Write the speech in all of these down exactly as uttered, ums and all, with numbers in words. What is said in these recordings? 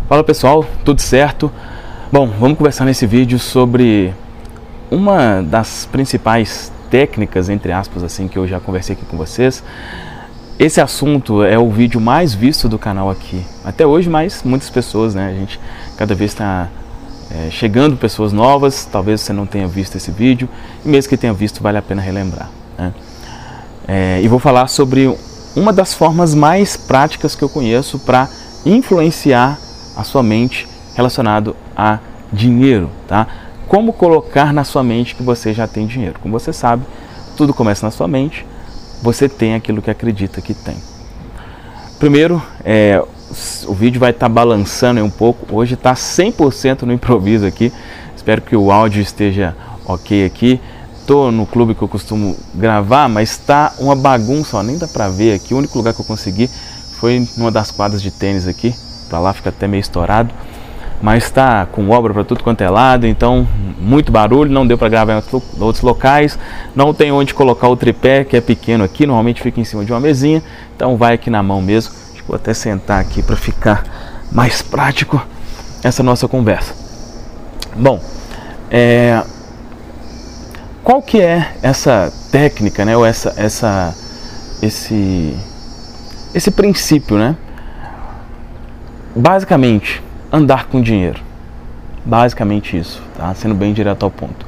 Fala pessoal, tudo certo? Bom, vamos conversar nesse vídeo sobre uma das principais técnicas, entre aspas, assim, que eu já conversei aqui com vocês. Esse assunto é o vídeo mais visto do canal aqui, até hoje, mas muitas pessoas, né, a gente cada vez está é, chegando pessoas novas, talvez você não tenha visto esse vídeo, e mesmo que tenha visto, vale a pena relembrar, né? É, e vou falar sobre uma das formas mais práticas que eu conheço para influenciar a sua mente relacionado a dinheiro, tá? Como colocar na sua mente que você já tem dinheiro. Como você sabe, tudo começa na sua mente, você tem aquilo que acredita que tem. Primeiro, é, o vídeo vai estar tá balançando um pouco, hoje está cem por cento no improviso aqui, espero que o áudio esteja ok aqui. Estou no clube que eu costumo gravar, mas está uma bagunça, ó, nem dá pra ver aqui. O único lugar que eu consegui foi numa das quadras de tênis aqui, pra lá fica até meio estourado, mas está com obra para tudo quanto é lado, então muito barulho, não deu para gravar em outros locais, não tem onde colocar o tripé, que é pequeno aqui, normalmente fica em cima de uma mesinha, então vai aqui na mão mesmo. Acho que vou até sentar aqui para ficar mais prático essa nossa conversa. Bom, é... qual que é essa técnica, né, ou essa, essa, esse, esse princípio, né? Basicamente, andar com dinheiro. Basicamente isso, tá? Sendo bem direto ao ponto.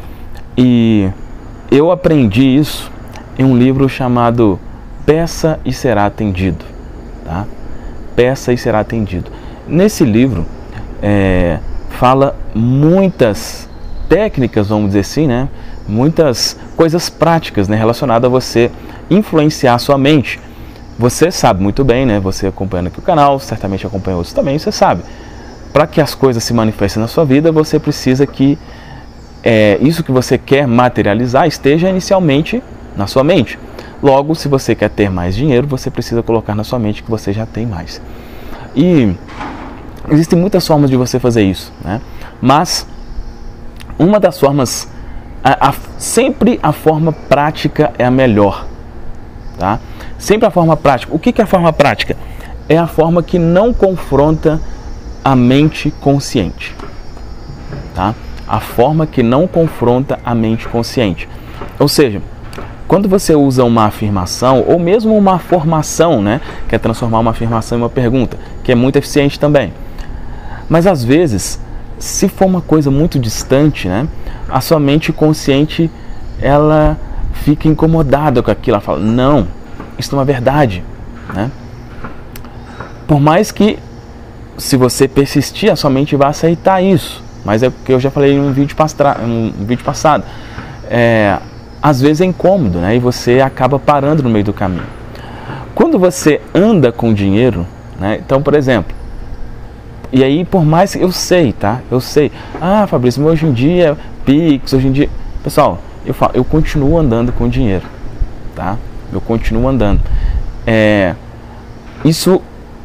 E eu aprendi isso em um livro chamado Peça e Será Atendido, tá? Peça e Será Atendido. Nesse livro, é, fala muitas técnicas, vamos dizer assim, né? Muitas coisas práticas, né, relacionadas a você influenciar a sua mente. Você sabe muito bem, né? Você acompanhando aqui o canal, certamente acompanha outros também, você sabe. Para que as coisas se manifestem na sua vida, você precisa que é, isso que você quer materializar esteja inicialmente na sua mente. Logo, se você quer ter mais dinheiro, você precisa colocar na sua mente que você já tem mais. E existem muitas formas de você fazer isso, né? Mas uma das formas, a, a, sempre a forma prática é a melhor, tá? Sempre a forma prática. O que que é a forma prática? É a forma que não confronta a mente consciente, tá? A forma que não confronta a mente consciente. Ou seja, quando você usa uma afirmação, ou mesmo uma formação, né? Que é transformar uma afirmação em uma pergunta, que é muito eficiente também. Mas às vezes, se for uma coisa muito distante, né? A sua mente consciente, ela fica incomodada com aquilo. Ela fala, não, isso não é verdade, né? Por mais que, se você persistir, a sua mente vai aceitar isso. Mas é porque eu já falei em um vídeo, pastra, um vídeo passado. É, às vezes é incômodo, né? E você acaba parando no meio do caminho. Quando você anda com dinheiro, né? Então, por exemplo, e aí, por mais que eu sei, tá? Eu sei. Ah, Fabrício, hoje em dia, Pix, hoje em dia... Pessoal, eu, falo, eu continuo andando com dinheiro, tá? Eu continuo andando. É, isso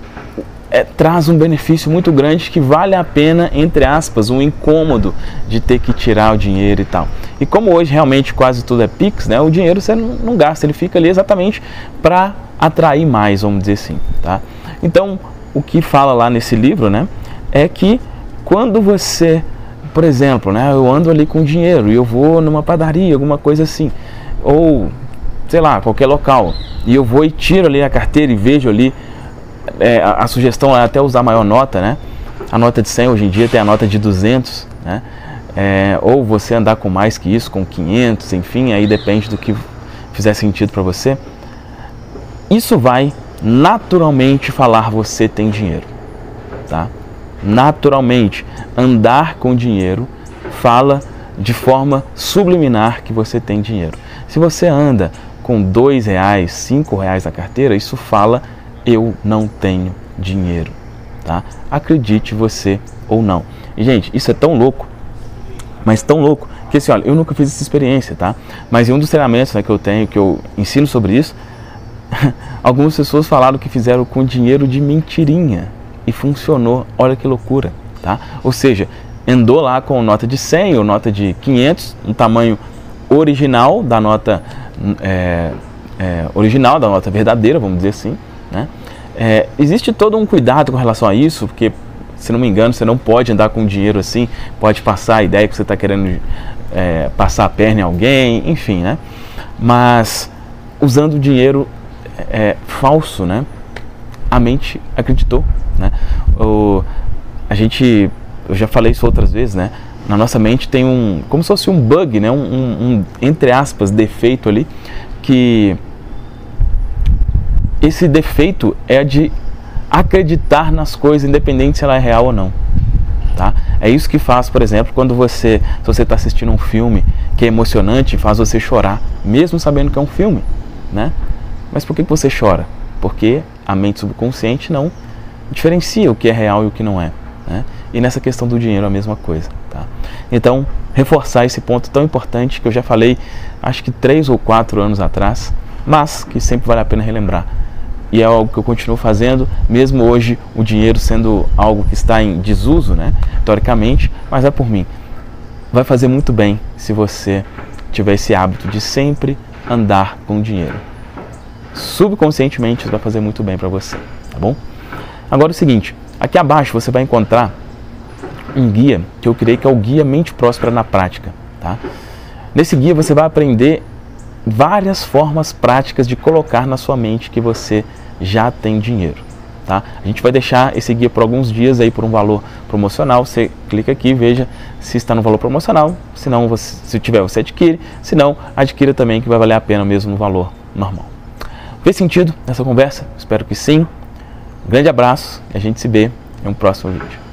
é, traz um benefício muito grande que vale a pena, entre aspas, um incômodo de ter que tirar o dinheiro e tal. E como hoje realmente quase tudo é Pix, né? O dinheiro você não, não gasta, ele fica ali exatamente para atrair mais, vamos dizer assim, tá? Então, o que fala lá nesse livro, né, é que quando você, por exemplo, né, eu ando ali com dinheiro e eu vou numa padaria, alguma coisa assim, ou, sei lá, qualquer local, e eu vou e tiro ali a carteira e vejo ali, é, a, a sugestão é até usar a maior nota, né, a nota de cem hoje em dia tem a nota de duzentos, né, é, ou você andar com mais que isso, com quinhentos, enfim, aí depende do que fizer sentido para você. Isso vai naturalmente falar você tem dinheiro, tá? Naturalmente, andar com dinheiro fala de forma subliminar que você tem dinheiro. Se você anda com dois reais, cinco reais na carteira, isso fala eu não tenho dinheiro, tá? Acredite você ou não. E gente, isso é tão louco, mas tão louco que assim, olha, eu nunca fiz essa experiência, tá? Mas em um dos treinamentos, né, que eu tenho, que eu ensino sobre isso, algumas pessoas falaram que fizeram com dinheiro de mentirinha e funcionou. Olha que loucura, tá? Ou seja, andou lá com nota de cem ou nota de quinhentos, um tamanho original da nota é, é, original da nota verdadeira, vamos dizer assim, né? É, existe todo um cuidado com relação a isso, porque se não me engano, você não pode andar com dinheiro assim, pode passar a ideia que você está querendo é, passar a perna em alguém, enfim, né? Mas usando dinheiro é, falso, né? A mente acreditou, né? O, a gente, eu já falei isso outras vezes, né? Na nossa mente tem um, como se fosse um bug, né? Um, um, um entre aspas, defeito ali, que esse defeito é de acreditar nas coisas, independente se ela é real ou não, tá? É isso que faz, por exemplo, quando você, se você está assistindo um filme que é emocionante, faz você chorar, mesmo sabendo que é um filme, né? Mas por que você chora? Porque a mente subconsciente não diferencia o que é real e o que não é, né? E nessa questão do dinheiro a mesma coisa, tá? Então, reforçar esse ponto tão importante que eu já falei, acho que três ou quatro anos atrás, mas que sempre vale a pena relembrar. E é algo que eu continuo fazendo, mesmo hoje o dinheiro sendo algo que está em desuso, né, teoricamente, mas é por mim. Vai fazer muito bem se você tiver esse hábito de sempre andar com dinheiro. Subconscientemente isso vai fazer muito bem para você, tá bom? Agora é o seguinte, aqui abaixo você vai encontrar um guia que eu criei, que é o Guia Mente Próspera na Prática, tá? Nesse guia você vai aprender várias formas práticas de colocar na sua mente que você já tem dinheiro, tá? A gente vai deixar esse guia por alguns dias aí por um valor promocional. Você clica aqui e veja se está no valor promocional. Se não, você, se tiver, você adquire. Se não, adquira também, que vai valer a pena mesmo no valor normal. Fez sentido essa conversa? Espero que sim. Um grande abraço e a gente se vê em um próximo vídeo.